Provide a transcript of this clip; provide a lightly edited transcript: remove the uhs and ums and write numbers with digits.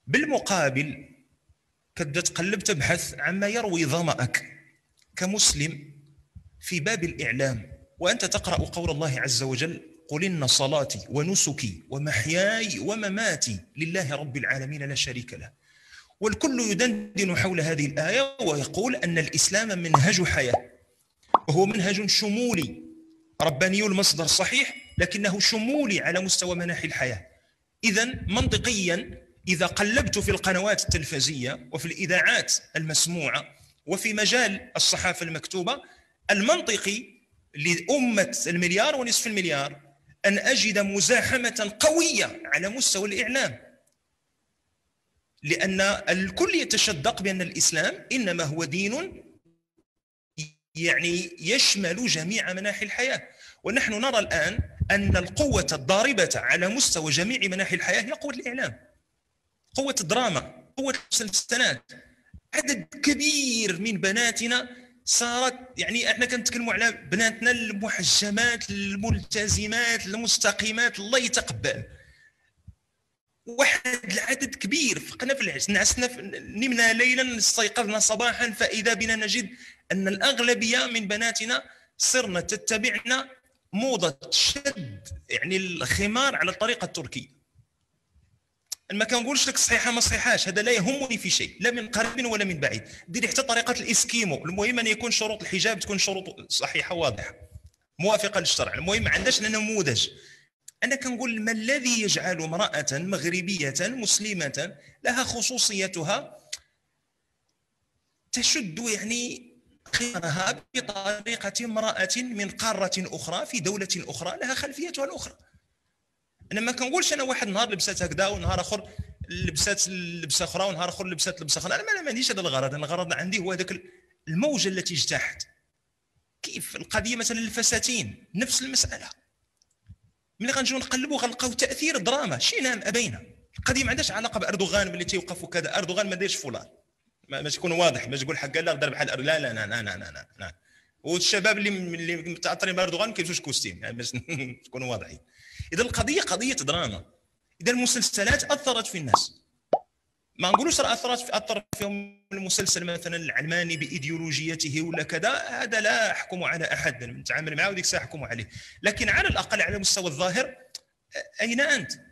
بالمقابل كتبدا تقلب تبحث عما يروي ظمأك كمسلم في باب الإعلام، وأنت تقرأ قول الله عز وجل: قل إن صلاتي ونسكي ومحياي ومماتي لله رب العالمين لا شريك له. والكل يدندن حول هذه الآية ويقول أن الإسلام منهج حياة، وهو منهج شمولي رباني المصدر صحيح، لكنه شمولي على مستوى مناحي الحياة. إذن منطقيا إذا قلبت في القنوات التلفزية وفي الإذاعات المسموعة وفي مجال الصحافة المكتوبة، المنطقي لأمة المليار ونصف المليار أن أجد مزاحمة قوية على مستوى الإعلام، لأن الكل يتشدق بأن الإسلام إنما هو دين يعني يشمل جميع مناحي الحياة. ونحن نرى الآن أن القوة الضاربة على مستوى جميع مناحي الحياة هي قوة الإعلام، قوة الدراما، قوة المسلسلات. عدد كبير من بناتنا صارت، يعني احنا كنتكلموا على بناتنا المحجمات الملتزمات المستقيمات الله يتقبل، واحد العدد كبير فقنا في العز، نعسنا نمنا ليلا استيقظنا صباحا فإذا بنا نجد أن الأغلبية من بناتنا صرنا تتبعنا موضة شد يعني الخمار على الطريقة التركية. ما كنقولش لك صحيحه ما صحيحاش، هذا لا يهمني في شيء، لا من قريب ولا من بعيد. ديري حتى طريقه الاسكيمو، المهم ان يكون شروط الحجاب تكون شروط صحيحه واضحه موافقه للشرع. المهم ما عندناش نموذج. انا كنقول ما الذي يجعل امراه مغربيه مسلمه لها خصوصيتها تشد يعني خيارها بطريقه امراه من قاره اخرى في دوله اخرى لها خلفيتها الاخرى؟ انا ما كنقولش انا واحد نهار لبسات هكذا ونهار اخر لبسات لبسه اخرى ونهار اخر لبسات لبسه اخرى. انا ما عنديش هذا الغرض. انا الغرض عندي هو هذاك الموجه التي اجتاحت. كيف القضيه مثلا الفساتين نفس المساله، ملي غنجيو نقلبوا غنلقاو تاثير دراما شئنا ام ابينا. القضيه ما عندهاش علاقه باردوغان ملي تيوقف وكذا. اردوغان ما دايرش فولار، ما تكون واضح، ما تقول حق لا دار بحال لا لا لا لا لا لا لا. والشباب اللي متعطرين باردوغان ما كيلبسوش كوستيم يعني باش نكونوا واضحين. اذا القضيه قضيه دراما. اذا المسلسلات اثرت في الناس، ما نقولوش راه اثر فيهم المسلسل مثلا العلماني بايديولوجيته ولا كذا، هذا لا احكم على احد، نتعامل معه وديك الساعه احكم عليه. لكن على الاقل على مستوى الظاهر اين انت؟